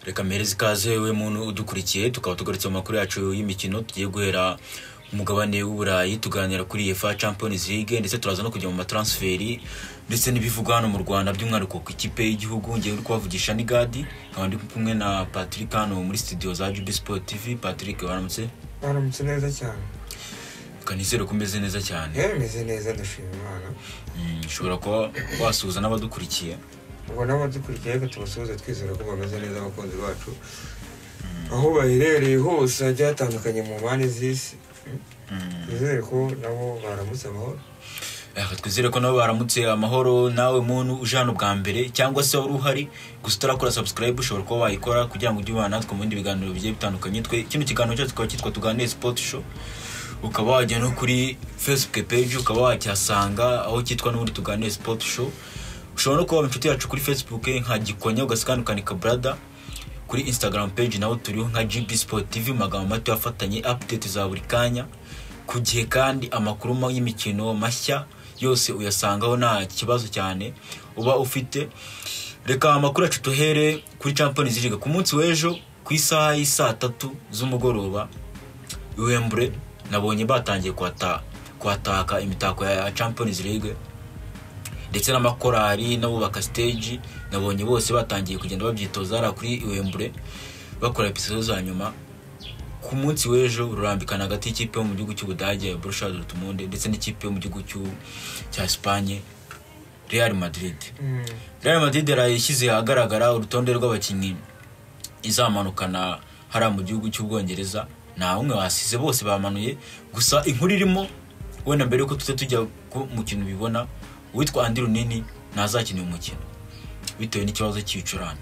reka mpereze ikaze we muntu udukurikiye tukaba tugarutse mu makuru yacu y'imikino tugiye guhera umugabane w'Uburayi tuganira kuri UEFA Champions League ndetse turaza no kujya mu matransferi ndetse n'ibivugwa hano mu Rwanda by'umwihariko ku ikipe y'igihugu ngiye uri kubavugisha ni Gadi kandi kumwe na Patrick hano muri studio za GB Sport TV. Patrick waramutse neza cyane kanizero kumeze neza cyane meze neza ndashima Imana. Ushobora kuba wasuhuza n'abadukurikiye ubwo n'abadukurikiye reka tubasuhuze twizera ko bameze neza abakunzi bacu aho baherereye hose hagiye hatandukanye mu mpande z'isi. Twizere ko nabo baramutse amahoro. Twizere ko nabo baramutse amahoro. Nawe muntu uje hano bwa mbere cyangwa se wari uhari gusa utarakora subscribe ushobora kuba wayikora kugira ngo ujye ubana natwe mu bindi biganiro bigiye bitandukanye. Kino kiganiro cyacu tukaba cyitwa Tuganire Sport Show, ukaba wajya no kuri Facebook page ukaba wacyasanga aho cyitwa n'ubundi Tuganire Sport Show. Ushobora no kuba inshuti yacu kuri Facebook nka Gikonya ugasikanukanika brother. Kuri Instagram page naho turiho nka GB Sport TV magambo mato yafatanye update za buri kanya ku gihe, kandi amakuru y'imikino mashya yose uyasangaho nta kibazo cyane uba ufite. Reka amakuru yacu tuhere kuri Champions League ku munsi w'ejo ku isaha y'isa 3 z'umugoroba. Wembley nabonye batangiye kwataka imitako ya Champions League ndetse n'amakorari n'abubaka stage nabonye bose batangiye kugenda babyitoza ara kuri Wembley bakora episode za nyuma. Ku munsi w'ejo rurambikana hagati y'ikipe yo mu gihugu cy'Ubudage Borussia Dortmund ndetse n'ikipe yo mu gihugu cya Espagne Real Madrid. Real Madrid yashyize ahagaragara urutonde rw'abakinnyi izamanukana hara mu gihugu cy'Ubwongereza. Nta umwe wasize, bose bamanuye. Gusa inkuru irimo wenda mbere yuko tujya ku mukino bibona witwa Andy Runini ntazakina umukino bitewe n'ikibazo cy'icurane.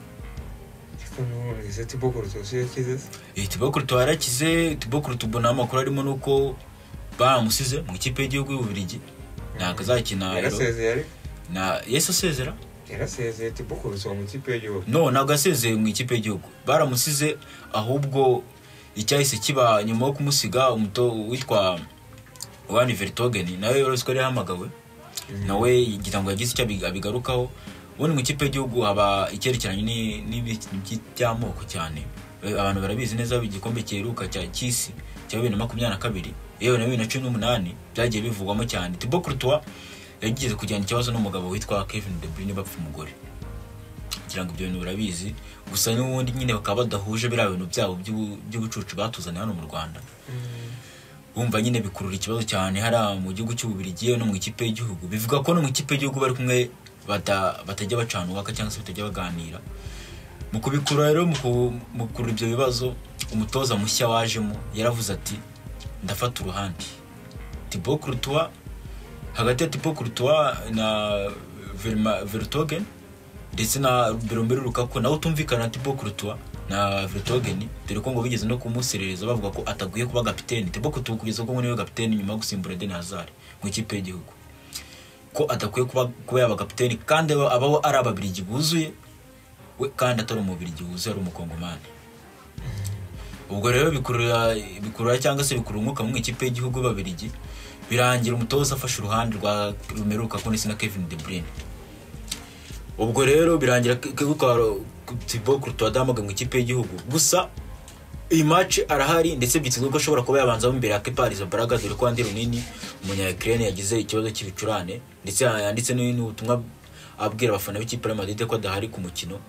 Thibaut Courtois yakize. Thibaut Courtois yarakize. Thibaut Courtois ubona amakuru arimo nuko bamusize mu ikipe y'igihugu y'Ububiligi ntabwo azakina. Yarasezera Thibaut Courtois mu ikipe y'igihugu. No, ntabwo asezeye mu ikipe y'igihugu, baramusize. Ahubwo icyahise kiba nyuma yo kumusiga umuto witwa Van Vertonghen nawe yoroswe ari hamagawe nawe yigira ngo yagize icyo abigarukaho. Ubundi mu ikipe y'igihugu haba icyerekeranye n'iby'amoko cyane. Abantu barabizi neza igikombe cyeruka cya cy'isi cya 2022 yewe na 2018 byagiye bivugwamo cyane. Thibaut Courtois yagize kujyana ikibazo n'umugabo witwa Kevin De Bruyne bapfa umugore, kugira ngo ibyo bintu barabizi. Gusa n'ubundi nyine bakaba badahuje biriya bintu byabo by'ubucucu batuzaniye hano mu Rwanda. Bumva nyine bikurura ikibazo cyane hara mu gihugu cy'Ububiligi no mu ikipe y'igihugu. Bivuga ko no mu ikipe y'igihugu bari kumwe batajya bacana uwaka cyangwa se batajya baganira. Mu kubikura rero mu kurura ibyo bibazo, umutoza mushya wajemo yaravuze ati ndafata uruhande Thibaut Courtois. Hagati ya Thibaut Courtois na Vertonghen ndetse na Romelu Lukaku nawe utumvikana Thibaut Courtois na Vertonghen, dore ko ngo bigeze no kumuserereza bavuga ko ataguye kuba kapiteni. Thibaut Courtois kugeza ko niwe kapiteni nyuma yo gusimbura Eden Hazard mu ikipe y'igihugu, ko adakwiye kuba yaba kapiteni kandi abaho ari ababiligi buzuye we kandi atari umubirigi wuzuye ari umukongomani. Ubwo rero bikurura cyangwa se bikurura umwuka mu ikipe y'igihugu y'Ababiligi, birangira umutoza afashe uruhande rwa Romelu Lukaku na Kevin De Bruyne. Ubwo rero birangira Thibaut Courtois adamaga mu ikipe y'igihugu. Gusa iyi match arahari ndetse byitezwe ko ashobora kuba yabanza imbere ya Kepa Arrizabalaga, dore ko Andy Runini umunya-Ukraine yagize ikibazo cy'ibicurane ndetse yanditse n'ubutumwa abwira abafana b'ikipe ya Madrid ko adahari ku mukino.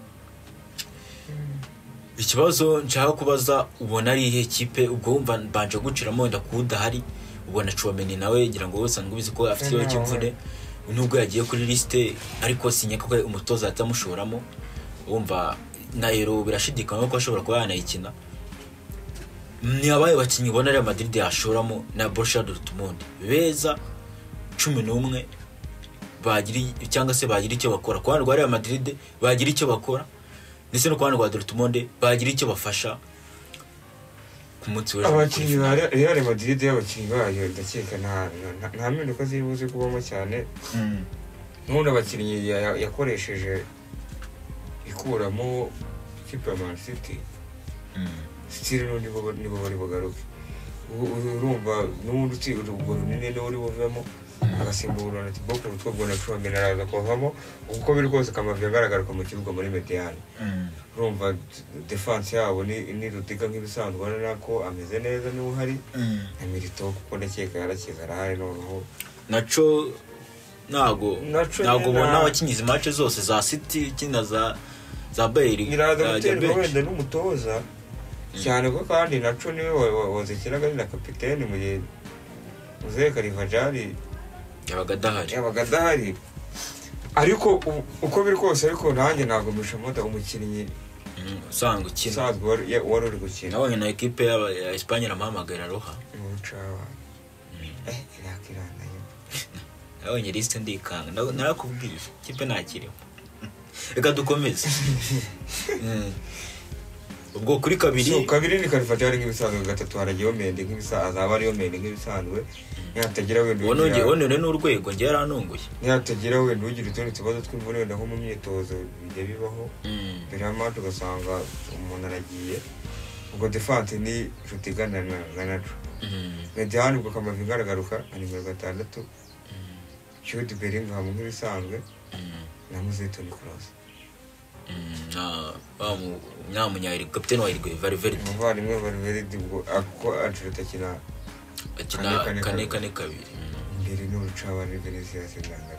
Ikibazo nshaka kubaza, ubona ari ihe kipe ubwo wumva banje guciramo wenda kudahari? Ubona Chouameni nawe ngira ngo wese ngubizi ko afite ikibazo cy'imvune nubwo yagiye kuri liste, ariko sinyeka ko umutoza atamushoramo. Wumva naero birashidikana ko ashobora kuba yanayikina. Ni abaye bakinyi ubona Real Madrid yashoramo na Borussia Dortmund beza 11 bagira cyangwa se bagira icyo bakora. Kwa rwa Real Madrid bagira icyo bakora ndetse no kwa rwa Dortmund bagira icyo bafasha ku munsi w'ejo. Abakinyi ba Real Madrid y'abakinyi bayo ndakeka nta mpinduka zibuze kubamo cyane. N'ubundi abakinyi yakoresheje ikuramo ikipe ya Man City still nibo bari bagaruke. Urumva n'ubundi ubwo Runini uri buvemo agasimbura na Thibaut Courtois ubwo na Chouameni araza kuvamo uko biri kose Kamavinga agaragaruka mu kibuga muri Mediane urumva defense yabo ni Rudiga nk'ibisanzwe ubona ko ameze neza niwe uhari na Milito kuko ndakeka yarakiza arahari noneho Nacho ntago bona abakinyiza match zose za City kina za Bayern iraza guterwa wenda n'umutoza cyane ko kandi Nacho niwe wazikiraga na kapiteni mu gihe Mzee Karivajari yabaga adahari ariko uko biri kose ariko nanjye ntabwo mishamoda umukinnyi usanga ukina wari uri gukina nabonye na equipe ya Espagne aramuhamagara Roha umucawa irakirana nabonye liste ndikanga narakubwira ikipe ntakiriho reka dukomeze ubwo kuri kabiri ni Karivajari nk'ibisanzwe gatatu haragiye Mendy nk'ibisanzwe azaba ariyo Mendy nk'ibisanzwe ntihatagira wenda wonone n'urwego ngiye yaranunguye ntihatagira wenda ugira utundi tubazo tw'imvune wenda nko mu myitozo bijya bibaho mbere y'amacu ugasanga umuntu aragiye ubwo defense ni Rudiga na Nacho Mediane ubwo Kamavinga aragaruka na nimero 6 Jude Bellingham nk'ibisanzwe na Toni Kroos nyamunyari kapiteni wa Uruguay Valverde umuvandimwe Valverde ubwo ako Ancelotti akina kane kabiri mbere n'urucaba ni Vinicius Junior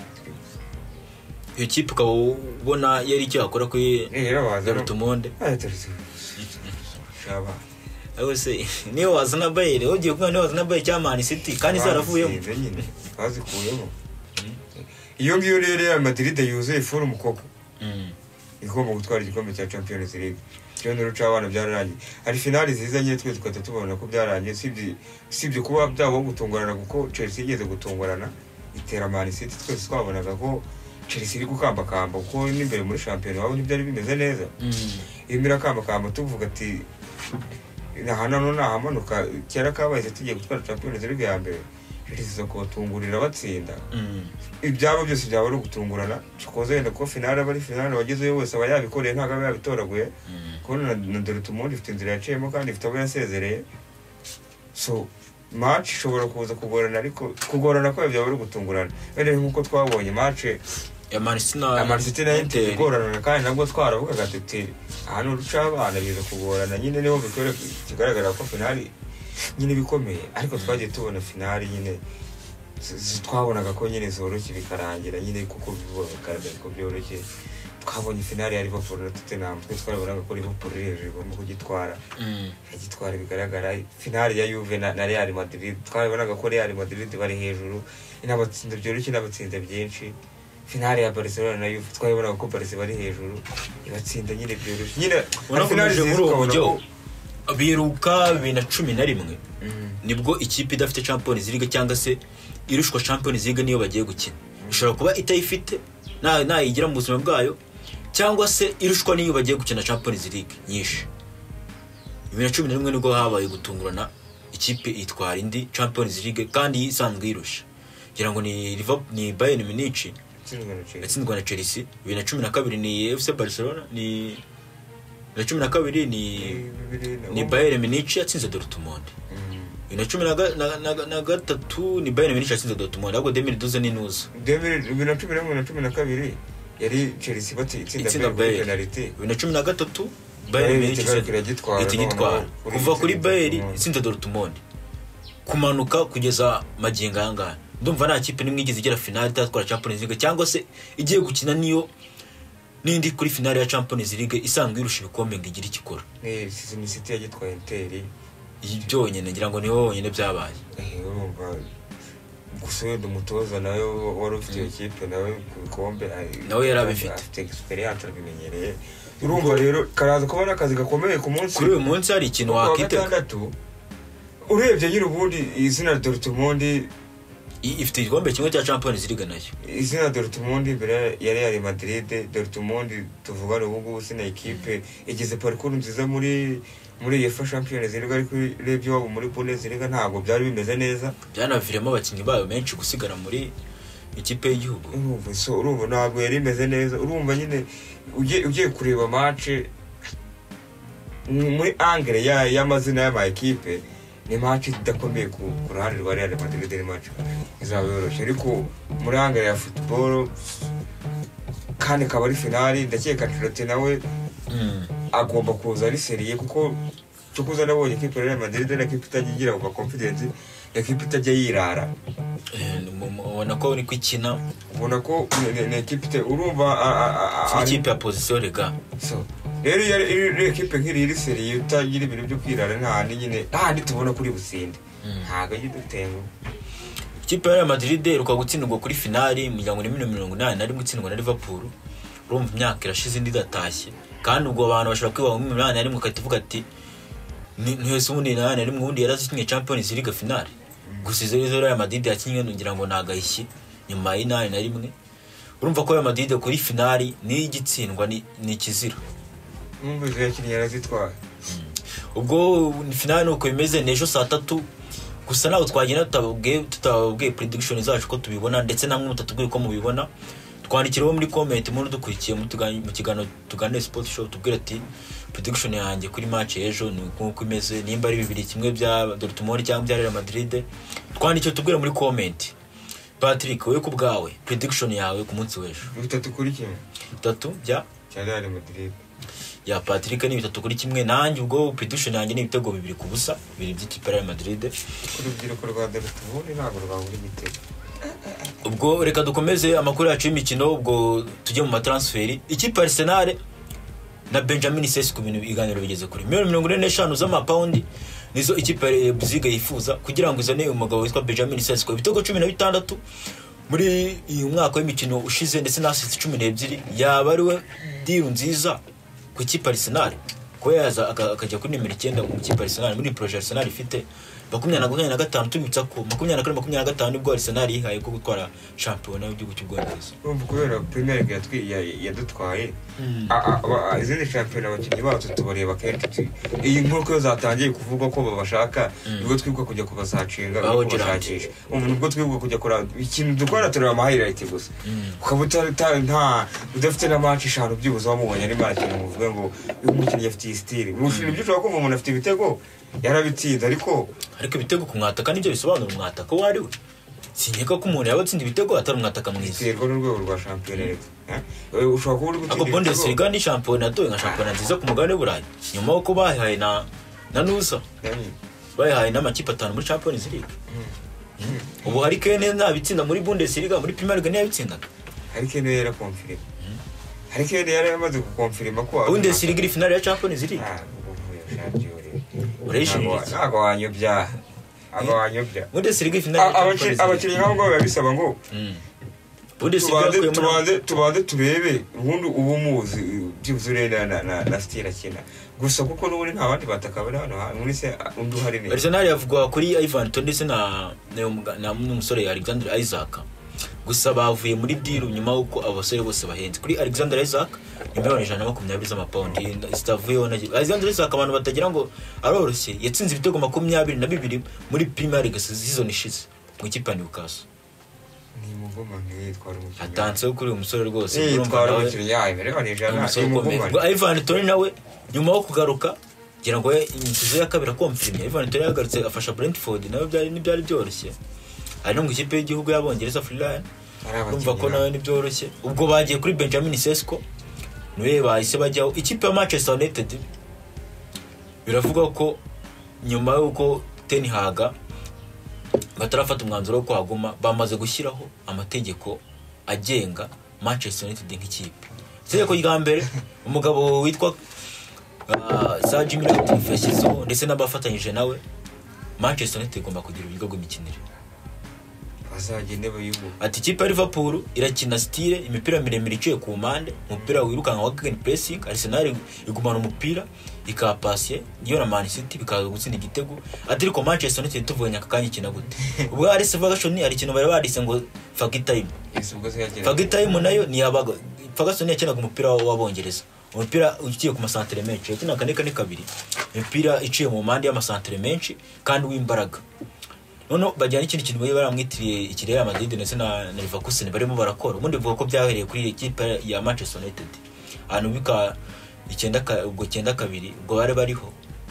iyo kipe ukaba ubona yari icyo akora kuri Dortmund shaba se niyo wazana Bayern ugiye kumva niyo wazana Bayern cya Man City kandi zaravuyemo nyine bazikuyemo iyo ngiyo rero Real Madrid yuzuye forum koko igomba gutwara igikombe cya Champions League cyo n'urucabana byararangiye hari finali ziza nyine twe tukata tubona ko byarangiye sibyo kuba byabo gutungurana kuko Chelsea igeze gutungurana itera Man City twese twabonaga ko Chelsea iri gukamba kuko n'imbere muri championnat wabo ntibyari bimeze neza imira kamba tuvuga ati hano hamanuka kera kabaye tugiye gutwara Champions League ya mbere Chelsea ko tungurira batsinda ibyabo byose byaba ari gutungurana cyokoze wenda ko finale bari finale wagezeyo wese aba yabikoreye ntago yabitoraguye ko na Dortmund ifite inzira yaciyemo kandi ifite abo yasezereye so match ishobora kuza kugorana ariko kugorana ko byaba ari gutungurana wenda nkuko twabonye match ya Man City na Inter igorana kandi nabwo twaravugaga tuti hano rucabana biza kugorana nyine niho bikore kigaragara ko finale nyine bikomeye ariko twagiye tubona finale nyine twabonaga ko nyine zoroshye bikarangira nyine kuko bigaragara ko byoroshye twabonye finale ya Liverpool na Tottenham twarabonaga ko Liverpool hejuru mu kugitwara yagitwara bigaragara finale ya Juve na Real Madrid twabonaga ko Real Madrid bari hejuru inabatsinda byoroshye n'abatsinda byinshi finale ya Barcelona na Juve twabonaga ko Barca bari hejuru ibatsinda nyine byoroshye nyine finale z'urujyo biruka 2011 nibwo ikipe idafite Champions League cyangwa se irushwa Champions League niyo bagiye gukina ishobora kuba itayifite nayigira mu buzima bwayo cyangwa se irushwa niyo bagiye gukina Champions League nyinshi 2011 nibwo habaye gutungurana ikipe itwara indi Champions League kandi isanzwe irusha ngira ngo ni Bayern Munich yatsindwa na Chelsea 2012 ni FC Barcelona ni 2012 ni Bayern Munich yatsinze Dortmund 2013 ni Bayern Munich yatsinze Dortmund ahubwo 2012 ni nuza 2011 yari Chelsea batsinda Bayern penalty 2013 Bayern Munich yitwara kuva kuri Bayern itsinze Dortmund kumanuka kugeza magingo anga ndumva nta kipe nimwe igize igera finale itatwara Champions League cyangwa se igiye gukina niyo nindi kuri finale ya Champions League isanzwe irusha ibikombe ngigira ikikora Season City yagitwaye Inter ibyo nyene ngira ngo niho nyene byabaye urumva gusubira umutoza nawe wari ufite ikipe nawe ku bikombe nawe yarabifite experience abimenyereye urumva rero karaza kubona akazi gakomeye ku munsi kuri uyu munsi hari ikintu wakiteka urebye nyine ubundi izina Dortmund ifite igikombe kimwe cya Champions League nayo izina Dortmund imbere ya Real Madrid Dortmund tuvuga ubu sina equipe igeze parcours nziza muri UEFA Champions League ariko rebyo wabo muri Bundesliga ntago byari bimeze neza byanaviremo abakinnyi bayo menshi gusigara muri ikipe y'igihugu urumva ntago yari imeze neza urumva nyine ugiye kureba match muri angle y'amazina y'ama equipe ni match idakomeye ku ruhande rwa Real Madrid, ni match izaba yoroshye, ariko muri angere ya football kandi akaba ari finali, ndakeka Ancelotti nawe agomba kuza ari seriye, kuko cyo kuza nabonye ikipe ya Real Madrid na ikipe itagira ku confidence, ikipe itajya yirara, ubona ko uri kwikina, ubona ko ni ikipe urumva ikipe ya position rega. So rero iyo ikipe nk'iri iri seriye utagira ibintu byo kwirara, nta nyine tubona kuri businde, ntago yidutengo. Ikipe ya Real Madrid iruka gutsindwa kuri finali mu 1980 nari gutsindwa na Liverpool, urumva imyaka irashize indi datashye, kandi ubwo abantu bashobora kwiba mu 80 nari mukativuga ati ntihese ubundi nari mu bundi yarazikinye Champions League finale, gusa izo Real Madrid yakinye ngira ngo nagahishye nyuma y'inani na rimwe. Urumva ko Real Madrid kuri finali ni igitsindwa ni ikizira, umbuze yakinye yarazitwaye. Ubwo finali uko bimeze nejo saa 3 gusa naho twagenda tutababwiye prediction zacu ko tubibona, ndetse namwe mutatubwiye ko mubibona. Twandikiraho muri comment muri dukurikiye mu kigano tugane Sport Show, tubwire ati prediction yanjye kuri match ejo ni uko imeze, nimba ari 2-1 bya Dortmund cyangwa bya Real Madrid. Twandikire tubwire muri comment. Patrick, wowe ku bwawe prediction yawe ku munsi w'ejo? 3-1 3 bya Real Madrid. Ya Patrick ni 3-1, nanjye ubwo prediction yanjye ni ibitego 2-0 biri by'ikipe ya Real Madrid. Urubyiruko rwa Dortmund ntabwo rwabura ibitego. Ubwo reka dukomeze amakuru yacu y'imikino, ubwo tujye mu matransferi. Ikipe Arsenal na Benjamin Sesko ibintu biganiro bigeze kuri 145 z'amapaundi nizo ikipe ya Buziga yifuza kugira ngo izane umugabo witwa Benjamin Sesko. Ibitego 16 muri uyu mwaka w'imikino ushize, ndetse na assist 12. Yaba ari we deal nziza ku ikipe Arsenal ko yaza akajya kuri nimero 9 mu ikipe Arsenal muri projet Arsenal ifite 25 tubitsa ko 24-25 ubwo Arsenal yihaye ko gutwara champion y'igihugu cy'u Bwongereza. Urumva kubera Premier League yadutwaye izindi champion abakinnyi bacu tubareba kenshi, iyi nk'uko zatangiye kuvuga ko babashaka, nibwo twibwa kujya kubasacinga kubashakisha, nibwo twibwa kujya kora ikintu dukora, tureba ama highlight gusa, ukabuta nta udafite na match 5 byibuze wamubonye ari match muvuga ngo uyu mukinnyi afite style, urushini byo ushobora kumva umuntu afite ibitego yarabitsinda, ariko ibitego ku mwataka nibyo bisobanura umwataka wari we. Sinyeka ko umuntu yabatsinda ibitego atari umwataka mwiza. Yego n'urwego rwa champion ushobora kuba uri gutsinda. Ako Bundesliga ni champion natoye nka champion nziza ku mugabane w'Uburayi, nyuma yo kuba bahaye na nusa bahaye n'amakipe 5 muri Champions League. Ubu hari Kane nabitsinda muri Bundesliga, muri Premier League ntiyabitsindaga. Hari Kane yara confirm, hari Kane yara yamaze ku confirm ko Bundesliga iri finale ya Champions League. Ntago wanyobya Bundesliga finale abakinnyi nk'abo babisaba ngo tubanze turebe ubundi ubumuzi by'uzure na style akina gusa, kuko n'ubundi nta bandi batakabara hano muri se undi uhari ne. Arsenal yavugwa kuri Ivan Toney na n'umusore Alexander Isaac, gusa bavuye muri deal nyuma uko abasore bose bahenze. Kuri Alexander Isaac miliyoni 120 z'amapaundi zitavuyeho na Alexander Isaac, abantu batagira ngo aroroshye, yatsinze ibitego 22 muri Premier League season ishize mu ikipe ya Newcastle. Ni mugoma yitwara umukino atanze kuri umusore rwose, yitwara umukino yawe miliyoni 100. Ivan Toney nawe nyuma yo kugaruka gira ngo inyizo ya kabiri confirm, Ivan Toney yagarutse afasha Brentford, nawe byari byoroshye, ari no mu ikipe y'igihugu y'Abongereza Fulham. Urumva ko nawe nibyoroshye. Ubwo bagiye kuri Benjamin Sesko, niwe bahise bajyaho ikipe ya Manchester United. Biravuga ko nyuma y'uko Ten Hag batarafata umwanzuro wo kuhaguma, bamaze gushyiraho amategeko agenga Manchester United nk'ikipe. Itegeko rya mbere umugabo witwa Sir Jim Ratcliffe yashyizeho, ndetse n'abafatanyije nawe, Manchester United igomba kugira uburyo bw'imikinire. Ati ikipe ya Liverpool irakina style imipira miremire iciye ku mpande, umupira wirukanka wa gegen pressing. Arsenal igumana umupira ikapasiye iyo na Man City bikaza gutsinda igitego. Ati ariko Manchester United tuvuye nyakakanya ikina gute, ubwo Alex Ferguson ari kintu bari badise ngo fagi time nayo ni yabaga. Ferguson yakinaga umupira w'Abongereza, umupira ugiye ku masantere menshi, yakina kane kabiri, imipira iciye mu mpande y'amasantere menshi kandi w'imbaraga. Nono bajyana ikindi kintu baramwitiriye ikirere ya Madrid ndetse na Leverkusen barimo barakora. Ubundi bivuga ko byahereye kuri ikipe ya Manchester United, ahantu bika 9 ubwo 9 kabiri ubwo bari bariho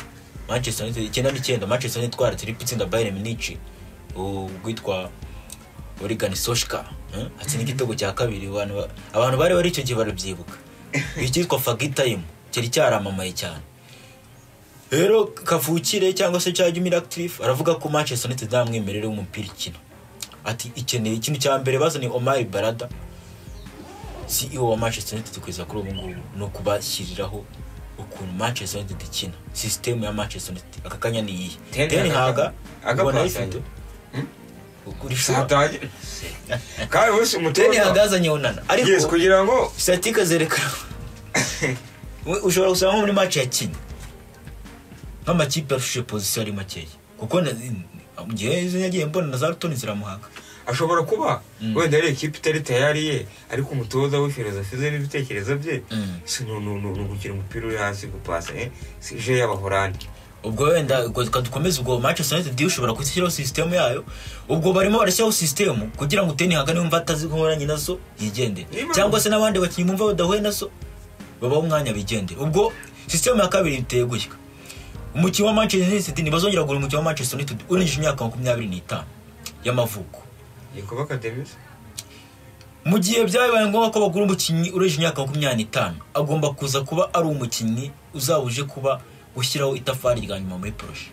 Manchester United 9-9 Manchester United twara triple itsinda Bayern Munich ugwitwa Organ Solskjaer atsinda igitego cya kabiri abantu bari icyo gihe barabyibuka ikitwa Fagi Time cyari cyaramamaye cyane. Rero kavukire cyangwa se cya Jimmy Ratcliffe aravuga ko Manchester United damwemerere w'umupira ikina ati ikeneye ikintu cya mbere bazani Omar Barada CEO wa Manchester United kweza kuri ubu ngubu no kubashyiriraho ukuntu Manchester United ikina system ya Manchester United akakanya ni iyi Ten Hag agabona ifite ukuri sataje kandi wese umutoza Ten Hag azanye onana ariko yes kugira ngo statika zerekana ushobora gusanga muri match ya Kenya nk'amakipe afishe position ari makeya kuko mugihe yagiye mbona na za Toni ziramuhanga ashobora kuba wenda ari ikipe itari tayari ye ariko umutoza w'ifilozofi ze n'ibitekerezo bye si no gukira umupira uri hasi gupasa si je y'abahorandi ubwo wenda dukomeza ubwo Manchester United ushobora kwishyiraho system yayo ubwo barimo barashyiraho system kugira ngo Ten Hag numva atazihoranye nazo yigende cyangwa se n'abandi bakinyi mumva badahuye nazo babaho umwanya bigende ubwo system ya kabiri iteye gushyika umukino wa Manchester United nibazongera gura umukino wa Manchester United urengeje imyaka 25 y'amavuko yikuba akademis mu gihe byabaye ngombwa ko bagura umukinyi urengeje imyaka 25 agomba kuza kuba ari umukinyi uzabuje kuba ushyiraho itafari rya nyuma muri projet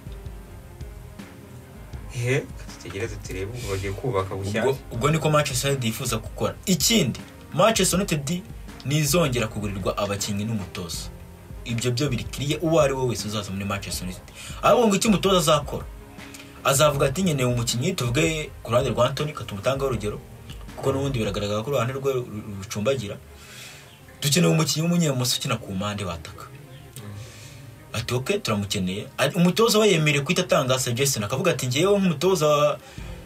tutegereze turebe ubwo bagiye kubaka bushyashya ubwo niko Manchester United yifuza gukora. Ikindi Manchester United nizongera kugurirwa abakinyi n'umutoza ibyo byo birikiriye uwo ari we wese uzaza muri Manchester United ahubwo ngo iki mutoza azakora azavuga ati nyene umukinyi tuvuge ku ruhande rwa Anthony katumutanga urugero kuko n'ubundi biragaragara ko ruhande rwe rucumbagira dukeneye umukinyi w'umunyemuso ukina ku mpande bataka ati okay turamukeneye umutoza we yemereye kwita tanga suggestion akavuga ati ngiyewe nk'umutoza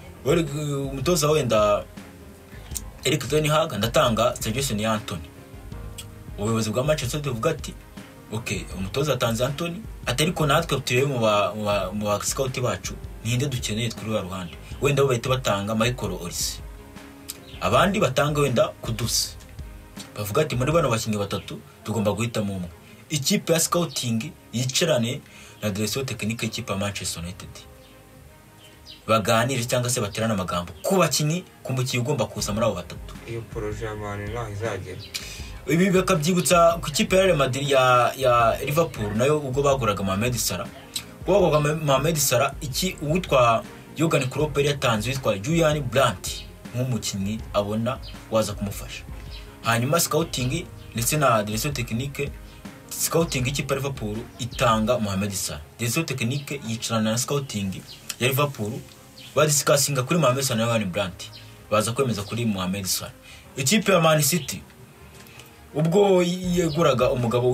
wenda Erik Ten Hag ndatanga suggestion ya Anthony ubuyobozi bwa Manchester United buvuga ati okay umutoza atanze Anthony atariko natwe turebe mu ba scout bacu ninde dukeneye kuri wa ruhande wenda bahita batanga Michael Olise abandi batanga wenda Kudus bavuga ati muri bano bakinyi batatu tugomba guhita mu umwe ikipe ya scouting yicarane na direction technique y'ikipe ya Manchester United baganire cyangwa se baterana amagambo ku bakinyi ku mukinyi ugomba kuza muri abo batatu iyo projet ya Man United izagera ibi bakabyibutsa ku kipe ya Real Madrid ya Liverpool nayo ubwo baguraga Mohamed Salah Mohamed Salah iki uwitwa Jurgen Klopp yari yatanze witwa Julian Brandt nk'umukinyi abona waza kumufasha hanyuma scouting ndetse na direction technique scouting ikipe ya Liverpool itanga Mohamed Salah direction technique yicarana na scouting ya Liverpool badiscussing kuri Mohamed Salah na Julian Brandt baza kwemeza kuri Mohamed Salah. Ikipe ya Man City ubwo yaguraga umugabo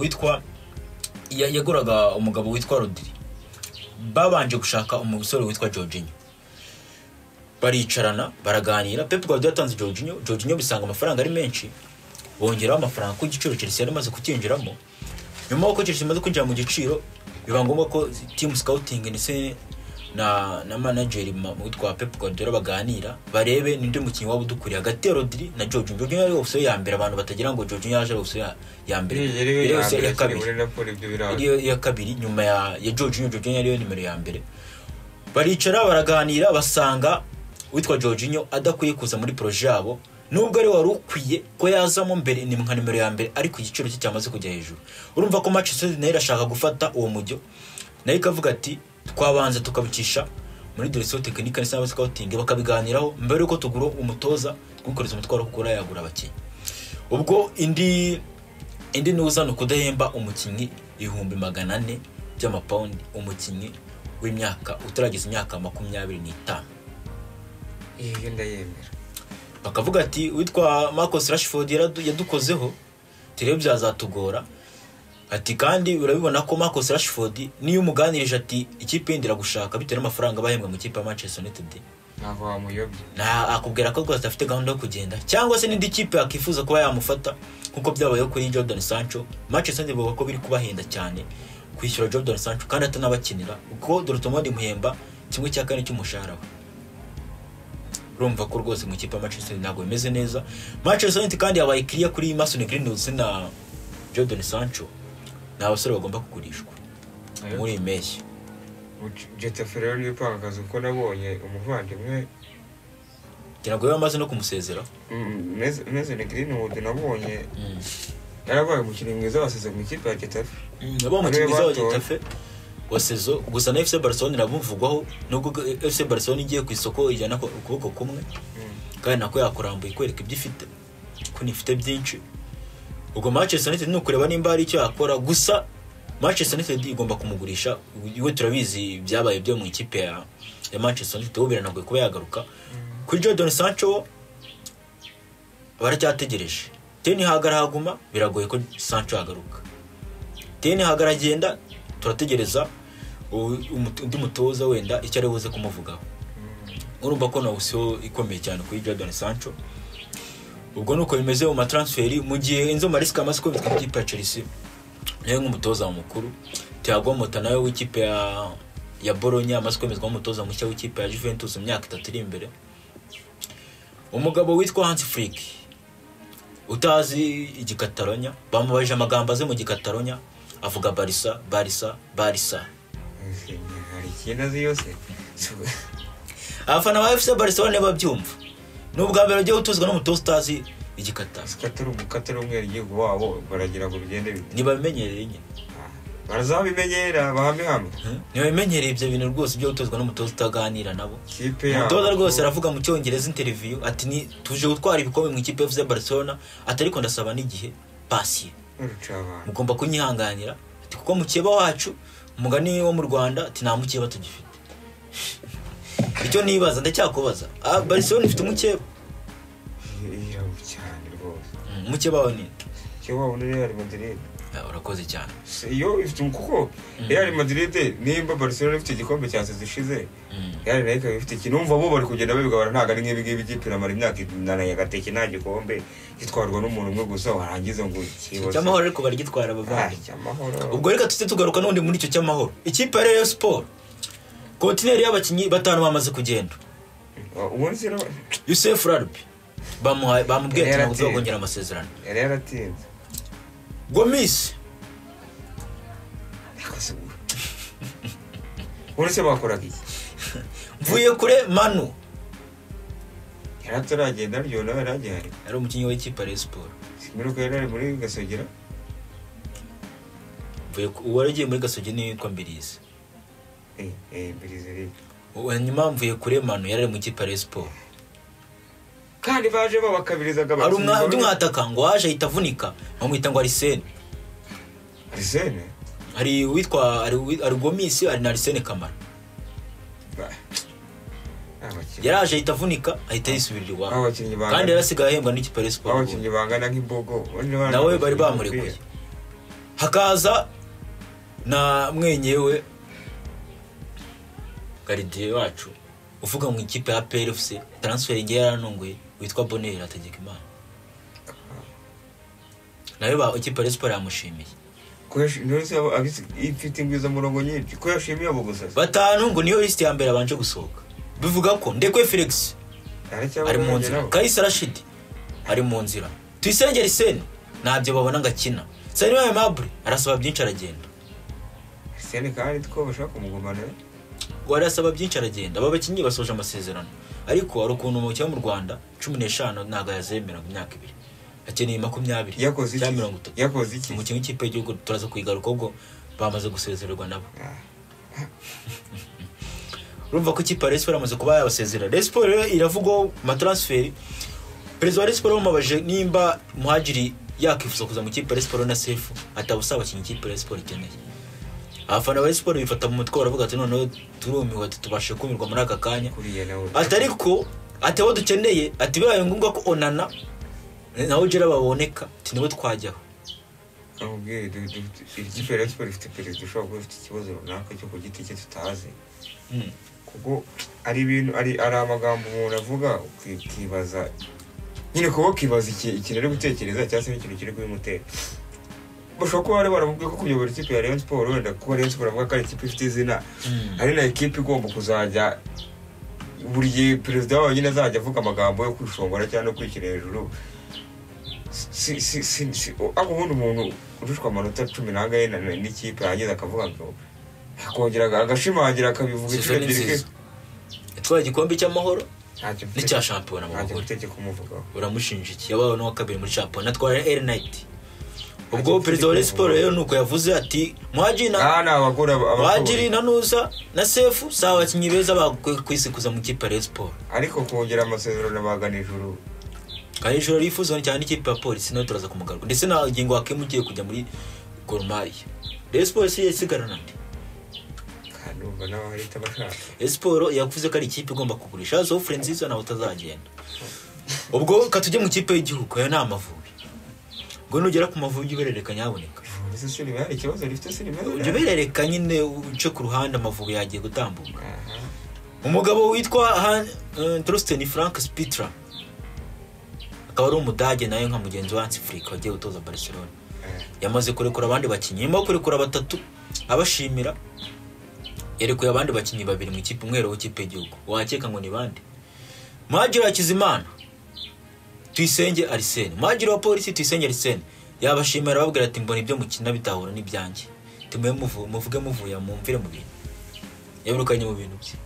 witwa Rodri babanje gushaka umusore witwa Jorginho baricarana baraganira Pep Guardiola yatanze Jorginho bisanga amafaranga ari menshi bongeraho amafaranga ku giciro Chelsea yari maze kukinjiramo nyuma uko Chelsea maze kwinjira mu giciro biba ngombwa ko team scouting ndetse na manager witwa Pep Guardiola baganira barebe ninde mukinyi wabo dukuriye hagati ya Rodri na Jorginho yari option ya mbere abantu batagira ngo Jorginho yaje option ya mbere ya kabiri nyuma ya Jorginho yari nimero ya mbere baricara baraganira basanga witwa Jorginho adakwiye kuza muri projet yabo nubwo ari wari ukwiye ko yazamo mbere ni nka nimero ya mbere ariko igiciro cye cyamaze kujya hejuru urumva ko Manchester United irashaka gufata uwo mujyo nayo ikavuga ati twabanza tukabicisha muri direction technique n'aba scouting bakabiganiraho mbere yuko tugura umutoza gukoreza umutwaro kugura yagura abakinyi ubwo indi nuza no kudahemba umukinyi 400 by'amapaundi umukinyi w'imyaka utarageza imyaka 25 iyo ndayemera bakavuga ati witwa Marcus Rashford yadukozeho tirebe byazatugora ati kandi urabibona ko Marcus Rashford niyo umuganirije ati ikipe yendera gushaka bitewe n'amafaranga bahembwa mu kipe ya Manchester United nako wamuyobye akubwira ko rwose afite gahunda yo kugenda cyangwa se n'indi kipe akifuza kuba yamufata nkuko byabayeho kuri Jadon Sancho Manchester United bavuga ko biri kubahenda cyane kwishyura Jadon Sancho kandi atanabakinira uko Dortmund imuhemba 1/4 cy'umushahara urumva ko rwose mu kipe ya Manchester ntabwo bimeze neza Manchester United kandi yabaye clear kuri Mason Greenwood na Jadon Sancho n'abasore bagomba kugurishwa muri impeshyi Getafe rero niyo ipanga akazi kuko nabonye umuvandimwe ngira ngo yamaze no kumusezera Mason Greenwood nabonye yarabaye umukinnyi mwiza waseze mu ikipe ya Getafe nabo umukinnyi mwiza wa Getafe wasezo gusa na FC Barcelona nabumvugwaho nubwo FC Barcelona igiye ku isoko ijana ukuboko kumwe kandi nako yakurambuye kwereka ibyo ifite ko nifite byinshi ubwo Manchester United no kureba nimba ari icyo yakora gusa Manchester United igomba kumugurisha iwe turabizi byabaye byo mu ikipe ya Manchester United ubiranagoye kuba yagaruka kuri Jadon Sancho baracyategereje Ten Hag arahaguma biragoye ko Sancho agaruka Ten Hag aragenda turategereza undi mutoza wenda icyo ari buze kumuvugaho urumva ko nawe sio ikomeye cyane kuri Jadon Sancho ubwo nuko bimeze mu transfer mu gihe Enzo Maresca amaze ko bitwa ikipe ya Chelsea nayo nk'umutoza mukuru Thiago Motta nayo w'ikipe ya Bologna amaze kwemezwa nk'umutoza mushya w'ikipe ya Juventus mu myaka 3 iri imbere umugabo witwa Hans Flick utazi igikatalonya bamubaje amagambo aze mu gikatalonya avuga Barca hari kinazi yose afana wa FC Barcelona babyumva nubwo mbere ugiye utuzwa n'umutoza utazi igikatalo umukatalo umwe igihugu wabo baragira ngo bigende bite nibabimenyereye nyine barazabimenyera bahame hamwe nibabimenyereye ibyo bintu rwose byo utuzwa n'umutoza utaganira nabo umutoza rwose aravuga mu cyongereza interview ati ni tuje gutwara ibikombe mu ikipe ya FC Barcelona atariko ndasaba n'igihe pasi mugomba kunyihanganira ati kuko mukeba wacu umugani wo mu Rwanda ati nta mukeba tugifite icyo nibaza ndacyakubaza Barcelona ifite umukeba cyane rwose umukeba wa ni cyo ni Real Madrid urakoze cyane iyo ifite kuko Real Madrid nimba Barcelona ifite igikombe cya sezishize Real nayo ifite kinumva bo bari kugenda babigabana ntaga ari nk'ibigi byipira mari imyaka inana ya gateke nta gikombe gitwarwa n'umuntu umwe gusa warangiza ngo kiboze cyamahoro ariko bari gitwara abavandi cyamahoro ubwo reka tuze tugaruka n'undi muri icyo cyamahoro ikipe ya Real Sport kontineri y'abakinyi batanu bamaze kugenda ubundi sino Youssef Radbi bamubwiye ati ntabwo uzongera amasezerano yari yaratinze Gomis uretse bakoraga iki mvuye kure Manu yaraturagenda ryo nawe yaragihari ari umukinnyi w'ikipe ya Sport simiruko yari muri Gasogera mvuye uwaragiye muri Gasogera ni kwa Mbirizi Mbirizi nyuma mvuye kure Manu yari mu ikipe ya Sport kandi baje babakabirizaga ari umwataka ngo waje itavunika bamwita ngo Arsene hari witwa ari Gomis ari na Arsene Kamara yaraje itavunika ahita yisubirira iwabo kandi yarasigaye ahembwa n'ikipe ya Sport abakinnyi bangana nk'imbogo nawe bari bamurekuye hakaza na mwenyewe gardien wacu uvuga mu ikipe ya PFC transfer ngiye yaranunguye witwa Bonheur Hategekimana nawe ikipe ya Sport yamushimiye ifite ingwiza murongo nyinshi ko yashimiye abo gusa batanu ngo niyo list ya mbere abanje gusohoka bivuga ko Ndekwe Felix ari mu nzira Kaisa Rashid ari mu nzira Tuyisengera Sen ntabyo babona ngakina Sani Aimable arasaba byinshi aragenda Sen kandi two bashaka kumugumana warasaba byinshi aragenda aba bakinyi basoje amasezerano ariko ari ukuntu mu cyo mu Rwanda 15 naga yazemera mu myaka 2 akeneye 20 yakoze iki umukinnyi w'ikipe y'igihugu turaza kuyigaruka ubwo bamaze gusezererwa nabo urumva ko ikipe ya Sport amaze kuba yabasezera Sport iravugwa ma transfer Perezida wa Sport bamubaje nimba muhajiri yakifuza kuza mu kipe ya Sport na Sefu atabusaba abakinnyi ikipe ya Sport ikeneye abafana ba Sport bifata mu mutwe baravuga ati noneho turumiwe tubashe kumirwa muri aka kanya atariko atewo dukeneye ati bibaye ngombwa ko Onana nawe ugera baboneka ati nibo twajyaho ahubwo ikipe ya Sport ifite perezida ushobora kuba ufite ikibazo runaka cyo ku giti cye tutazi kuko ari ibintu ari amagambo umuntu avuga ukibaza nyine kuba kibaza ikintu ari gutekereza cyangwa se ikintu kiri kubimutera bashobora kuba bari baramubwiye ko kuyobora ikipe ya Rayon Sport wenda kuba Rayon Sport avuga ko ari ikipe ifite izina ari na ikipe igomba kuzajya buri gihe perezida wayo nyine azajya avuga amagambo yo kwishongora cyangwa no kwishyira hejuru aho ubundi umuntu urushwa amanota 10 n'angahe n'ikipe yagize akavuga ngo akongera agashimangira akabivuga Season nziza. Yatwaye igikombe cy'amahoro ntacyo n'icya shampiyona mu ntacyo bagore. mfite cyo kumuvugaho. Uramushinja iki? Yabaye n'uwa kabiri muri shampiyona atwara Air Night. Ubwo perezida wa Rayon Sports rero nuko yavuze ati Muhajina abagore Muhajiri na Nusa na Sefu sawa abakinnyi beza bakwisikuza mu kipe ya Rayon Sports. ariko kongera amasezerano bagana ijuru Kandi ijoro rifuza cyane ikipe ya polisi nayo turaza kumugaruka. Ndetse na ngingo wakemugiye kujya muri Gor Mahia. Rayon Sports yesigarana nde? kanumva nawe hari tabashaka. Rayon Sports yavuze ko ari ikipe igomba kugurisha zo Frenziza nawe utazagenda. Ubwo katujye mu kipe y'igihugu yo n'Amavubi. Ngo nugera ku Mavubi ubererekanya yaboneka. Ese shuri bari ikibazo rifite sinime. Ubererekanye nyine uce ku ruhande Amavubi yagiye gutambuka. Umugabo witwa Trosten Frank Spitra akaba ari umudage nayo nka mugenzi wa Hansi Flick wagiye gutoza Barcelona. Yamaze kurekura abandi bakinnyi, nyuma yo kurekura batatu abashimira yerekuye abandi bakinnyi babiri mu ikipe umwero w'ikipe y'igihugu. Wakeka ngo ni bande? Muhajiri Hakizimana, Tuyisenge Arsene. Muhajiri wa polisi Tuyisenge Arsene yabashimira babwira ati mbona ibyo mukina bitahura n'ibyanjye. Tumwe muvuge muvuye mu mvire mu bintu. Yabirukanye mu bintu bye.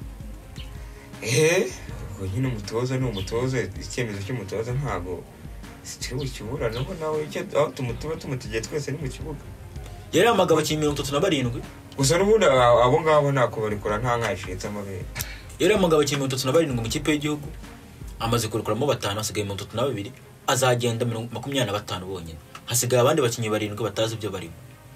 Ubwo nyine umutoza ni umutoza, icyemezo cy'umutoza ntago kiri mu kibuga nabo nawe icyo aho tumutegeye twese ni mu kibuga. Yari amagabo abakinnyi 37. Gusa n'ubundi abo ngabo ntako barikora nta nkashitse amabere. Yari amagabo abakinnyi 37 mu kipe y'igihugu amaze kurekuramo 5 asigaye 32 azagenda 25 bonyine. Hasigaye abandi bakinnyi 7 batazi ibyo barimo.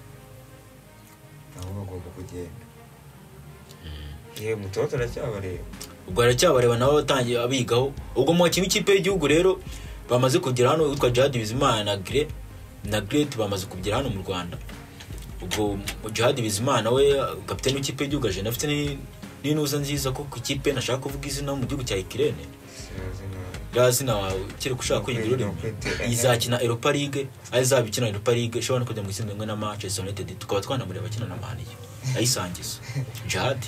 Nabo bagomba kugenda. Umutoza aracyabareba. Ubwo aracyabareba nabo batangiye abigaho. Ubwo mu bakinnyi ikipe y'igihugu rero bamaze kugera hano witwa Jihad Bizimana na Great bamaze kugera hano mu Rwanda. Ubwo Jihad Bizimana we kapiteni w'ikipe y'igihugu aje afite n'inuza nziza ko ku ikipe nashaka kuvuga izina mu gihugu cya Ukraine. Yazina kire kushaka kwigirira izakina Europa League, azabikina Europa League, shobora kujya mu itsinda rimwe na Manchester United tukaba twanamureba bakina na Man U. Ayisangiza. Jihad.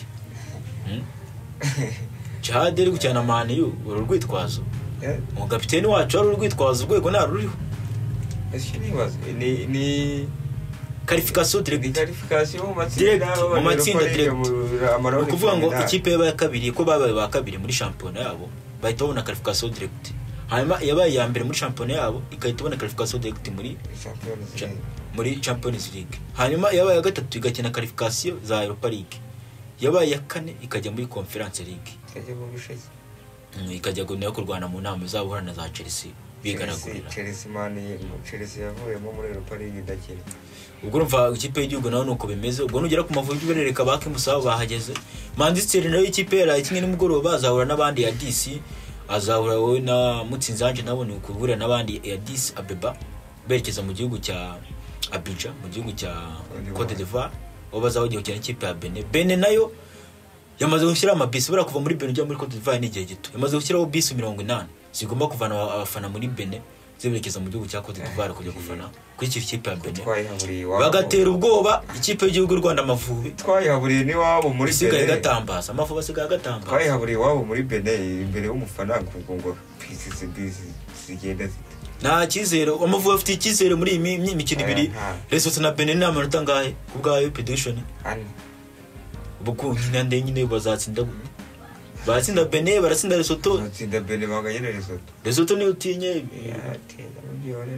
Jihad ari gukina na Man U ururwitwazo. Umugapiteni wacu ari urwitwazo urwego nta ruriho. Ese ni qualification direct. Qualification mu matsinda direct. Ukuvuga ngo ikipe yabaye kabiri ko babaye ba kabiri muri shampiyona yabo bahita babona qualification direct. Hanyuma yabaye ya mbere muri shampiyona yabo ikahita ibona qualification direct muri Champions League. Hanyuma yabaye ya gatatu igakina qualification za Europa League. Yabaye ya kane ikajya muri Conference League. Ikajya guneyo kurwana mu nama zabo na za Chelsea bigaragurira. Chelsea yavuyemo muri Europa League idakina. Ubwo urumva ikipe y'igihugu naho nuko bimeze. Ubwo nugera ku Mavubi berereka bake musaba bahageze. Manchester nayo ikipe yara kimwe n'umugoroba bazahura n'abandi ya DC, azahura wowe na Mutsinzanje nabo ni ukubura n'abandi ya DC Abeba berekeza mu gihugu cya Abidjan mu gihugu cya Cote d'Ivoire. Bazaho gihe cyane ikipe ya Benin nayo yamaze gushyira amabisi bara kuva muri Benin ujya muri Cote d'Ivoire n'igihe gito. Yamaze gushyiraho bisi 80 zigomba kuvana abafana muri Benin ziberekeza mu gihugu cya Cote d'Ivoire kujya gufana kuri iki kipe ya Benin. Bagatera ubwoba ikipe y'igihugu Rwanda Amavubi. Twayihaburiye ni wabo muri Benin. Sigaye gatambaza Amavubi asigaye gatambaza. Twayihaburiye wabo muri Benin imbere y'umufana ngo pisi zigenda nta kizere. Amavubi afite ikizere muri iyi mikino ibiri. Lesotho na Benin ni amanota ngahe kubwayo prediction? Ubwo nyine nyine bazatsinda. Batsinda Benin baratsinda Lesotho. Batsinda Benin banganye na Lesotho. Lesotho ni utinye. Yatinda mbyore.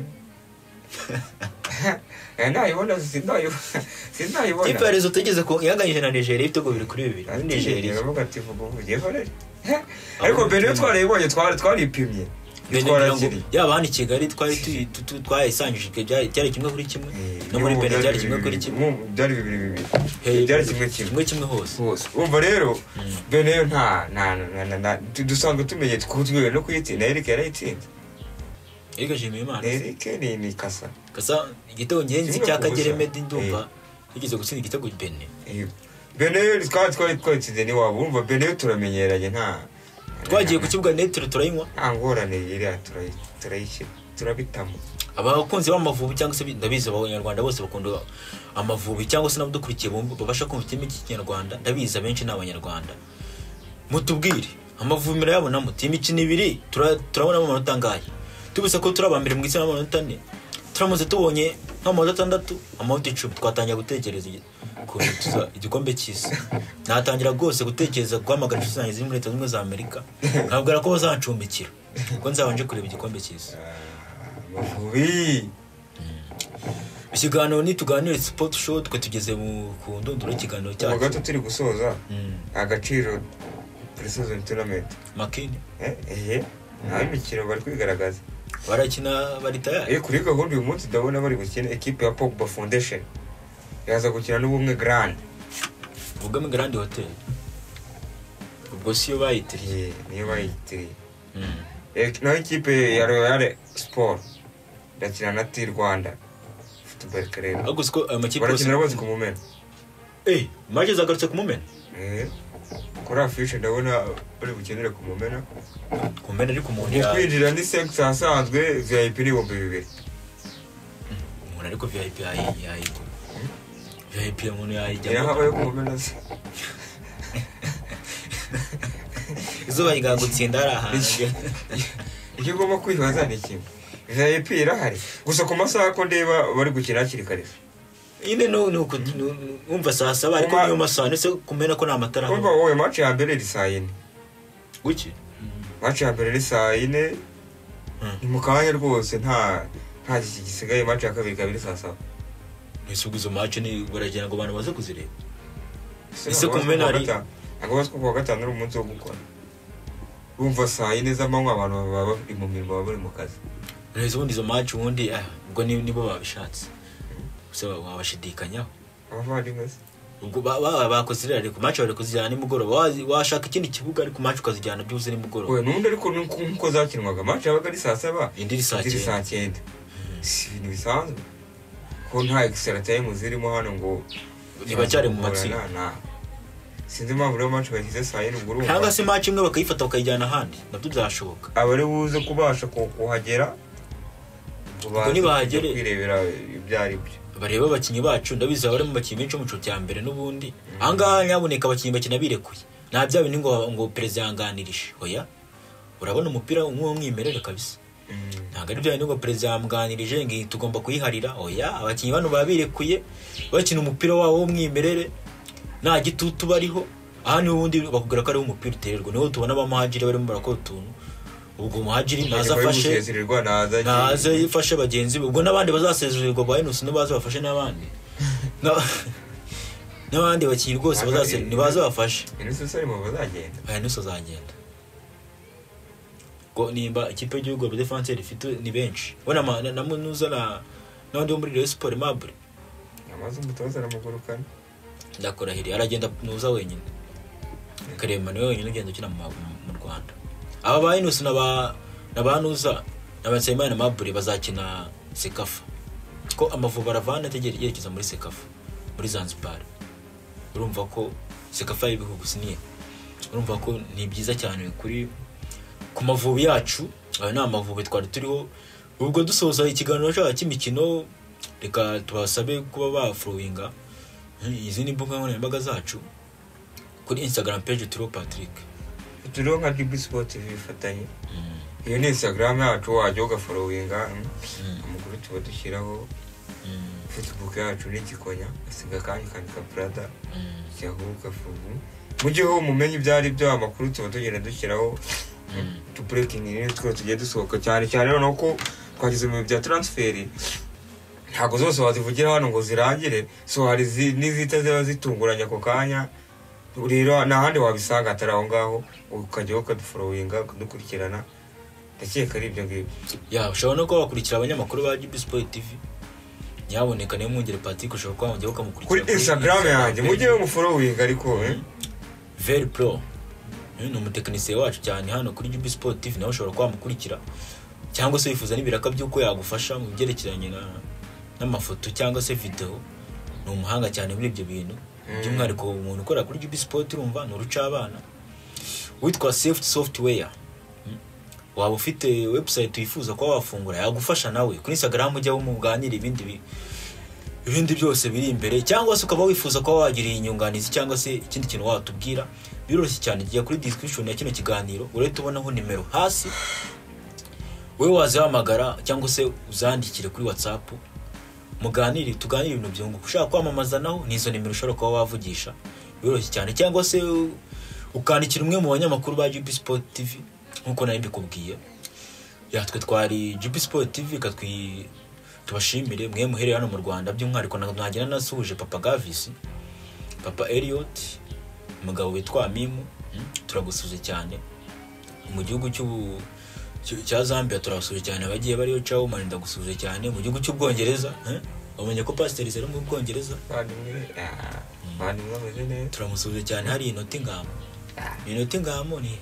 Nayibona sindayibona. Ipa Lesotho igeze ko yanganyije na Nigeria ibitego biri kuri bibiri. Ari Nigeria. Baravuga ati vuga uvuye hore. Ariko Benin twarayibonye twaripimye. Yaba hano i Kigali twari twayisangije cyari kimwe kuri kimwe no muri Benin cyari kimwe kuri kimwe byari bibiri byari kimwe hose. Umva rero Benin nta dusanzwe tumenye twuzwe no kuyitsinda. Eric yarayitsinze. Eric Jimmy Imana. Eric ni kasa igitego ngenzi cya Kagere Medi ndumva yigeze gutsinda igitego Benin. Benin twatsinze ni wabo. Umva Benin turamenyeranye nta twagiye ku kibuga netero turayinywa angorane iriya turayishyira turabitamo. Abakunzi b'Amavubi cyangwa se ndabizi abanyarwanda bose bakunda Amavubi cyangwa se n'abadukurikiye babasha kumva ikimi cy'Ikinyarwanda ndabizi abenshi n'abanyarwanda. Mutubwire Amavubi mera yabo namuti imikino ibiri turabona mu manota ngahe tubise ko turabambere mu gitsina amanota 4 turamaze tubonye nk'amanota 6 amanota 10 twatangiye gutekereza kurutuza igikombe cy'isi natangira rwose gutekereza guhamagara inshuti zanjye ziri muri Leta Zunze Ubumwe za Amerika nkabwira ko bazancumbikira kuko nzabanje kureba igikombe cy'isi. Amavubi ikiganiro nituganire sport show twe tugeze mu kundunduro ikiganiro cyacu gato turi gusoza agaciro pre-season tournament makini nta imikino bari kwigaragaza barakina bari tayari kuri gahunda uyu munsi ndabona bari gukina equipe ya Pogba Foundation yaza gukina n'ubumwe Grand ubwo Grand Hotel ubwo siyo bayitiriye niyo bayitiriye naho ikipe ya Royal Sport ndakina na T Rwanda Football Club agusiko amakipe barakina bose ku Mumena maje zagarutse ku Mumena kuri afishe ndabona bari gukenera ku Mumena ariko umuntu kwinjira ni sex asanzwe VIP ni 2000 umuntu ariko VIP VIP umuntu yajya yahabaye ku Mumena se izuba rigangutsinda ari ahantu icyo ugomba kwibaza ni kimwe VIP irahari gusa ku masaha ko ndeba bari gukina hakiri kare ine nuko umva saa 7 ariko niyo masaha nese kumena ko na matara umva wowe match ya mbere iri saa 4 guki match ya mbere iri saa 4 ni mu kanya rwose nta gisigaye match ya kabiri kabiri saa 7 nisubizo match ni baragenda ngo abantu baze kuzireba ese kumena ari agabas ko gatanu ari umunsi wo gukora umva saa 4 z'amanywa abantu baba bari mu mirimo bari mu kazi nese ubundi izo match ubundi ubwo nibo babishatse gusa wabashidikanyaho abavandimwe ubwo bakozirira ariko match bari kuzijyana nimugoroba washaka ikindi kibuga ariko match ukazijyana byuze nimugoroba we nundi ariko nkuko zakinwaga match yabaga ari saa 7 indi saa 9 si ibintu bisanzwe ko nta extra time zirimo hano ngo nibacyari mu matsinda sinzi impamvu rero match bahize saa 4 ubwo urumva cyangwa se match imwe bakayifata bakayijyana ahandi nabyo byashoboka abari buze kubasha kuhagera ubwo nibahagere kwirebera ibyari byo bareba abakinyi bacu ndabiza bari mu bakinyi benshi mu cyo cya mbere n'ubundi ahangaha nyaboneka abakinyi bakina birekuye nta bya bintu ngo perezida yanganirije oya urabona umupira umwimerere kabisa ntabwo ari bya bintu ngo perezida yamuganirije ngo tugomba kuyiharira oya abakinyi bano babirekuye bakina umupira wabo w'umwimerere nta gitutu bariho aha ni ubundi bakubwira ko ari umupira utererwa niho tubona abamahagire barimo barakora utuntu ubwo muhagiri naza yifashe bagenzi ubwo nabandi bazasezererwa ba Inus n'abaza bafashe nabandi bakinyi rwose nibaza bafashe Inus arimo bazagenda Inus azagenda ko nimba ikipe y'igihugu ya defense ifite ni benshi bona namunuza n'abandi bo muri Rayon Sport Mabure amaze umutoza aramugurukana ndakora hiri aragenda nuza wenyine Karema niwe wenyine ugenda ukina mu Rwanda aba ba Inus n'abanuza n'abatsayimana Mabure bazakina Sekafa ko Amavubi aravana yerekeza muri Sekafa muri Zanzibar urumva ko Sekafa y'ibihugu siniye urumva ko ni byiza cyane kuri ku Mavubi yacu aba ni Amavubi twari turiho ubwo dusoza ikiganiro cy'imikino reka tubasabe kuba bafollowinga izindi mbuga nkoranyambaga zacu kuri Instagram page turiho Patrick turiho nka DB Sport TV bifatanye iyo ni Instagram yacu wajya ugafollowinga amakuru tuba dushyiraho Facebook yacu ni Gikonya asiga kandi kandika Prada cyahuka fugu mu gihe mumenye ibyari byo amakuru tuba tugenda dushyiraho to breaking news tugiye dusohoka cyane no ko twagize mu bya transfer ntago zose wazivugira hano ngo zirangire so hari n'izita ziba zitunguranya ako kanya rero nahandi wabisanga ataraho ngaho ukajya ukadufollowinga kudukurikirana ndakeka ari ibyo ngibyo ushobora no kuba wakurikira abanyamakuru ba GB Sport TV nyaboneka niyo mwungere Patrick ushobora kuba wongera ukamukurikira kuri Instagram yanjye mujye mufollowinga ariko very pro ni umutekinisiye wacu cyane hano kuri GB Sport TV nawe ushobora kuba mukurikira cyangwa se wifuza n'ibiraka by'uko yagufasha mu byerekeranye n'amafoto cyangwa se video ni umuhanga cyane muri ibyo bintu by'umwihariko umuntu ukora kuri GB Sport urumva ni urucabana witwa Safety Software waba ufite website wifuza kuba wafungura yagufasha nawe kuri Instagram ujya umuganira ibindi byose biri imbere cyangwa se ukaba wifuza kuba wagira inyunganizi cyangwa se ikindi kintu watubwira biroroshye cyane giye kuri description ya kino kiganiro urete ubonaho nimero hasi wewe wazihamagara cyangwa se uzandikire kuri WhatsApp muganire tuganire ibintu byunguka. Ushaka kwamamaza naho nizo nimero ushobora kuba wavugisha biroroshye cyane, cyangwa se ukandikira umwe mu banyamakuru ba GB Sport TV nkuko nari mbikubwiye. Twe twari GB Sport TV tubashimire mwe muhereye hano mu Rwanda, by'umwihariko nagira nasuhuje Papa Gavis, Papa Elliot, umugabo witwa Mimu, turagusuje cyane. Mu gihugu cya Zambia turabasuje cyane, abagiye bariyo cawo mani ndagusuje cyane. Mu gihugu cy'Ubwongereza umenye ko Pastor Zero mu Bwongereza bandi bameze neza, turamusuje cyane. Hari Nottingham ni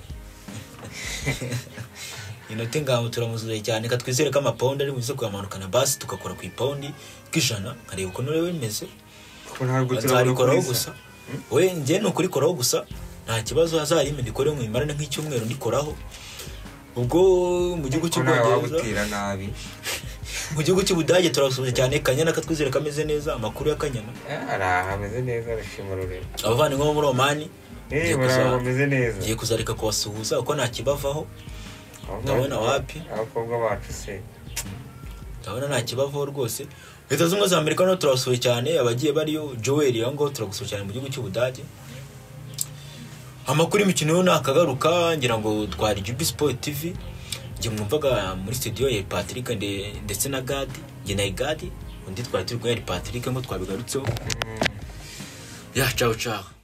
Nottingham turamusuje cyane. Katwizere ko amapound ari muze kuyamanukana basi tukakora ku ipound k'ijana, kareba uko nore bimeze ko ntabwo turabikoraho gusa. We ngiye no kurikoraho gusa nta kibazo, hazarime ndikore mu imarane nk'icyumweru ndikoraho. Ubwo mu gihugu cy'Ubwongereza nabi mu gihugu cy'Ubudage turabasuje cyane. Kanyana katwizere kameze neza, amakuru ya Kanyana ameze neza, arashima rurema. Abavandimwe bo muri Omani bameze neza, ngiye kuzareka kubasuhuza uko nta kibavaho. Ndabona wapi abakobwa bacu se, ndabona nta kibavaho rwose. Leta z'Ubumwe za Amerika no turabasuye cyane, abagiye bariyo Joel yango turagusuje cyane mu gihugu cy'Ubudage. Amakuru y'imikino yo nakagaruka, ngira ngo twari GB Sport TV. Ngiye mwumvaga muri studio ya Patrick ndetse na Gadi, nge na Gadi undi twari turi kumwe Patrick ngo twabigarutseho. Ciao ciao.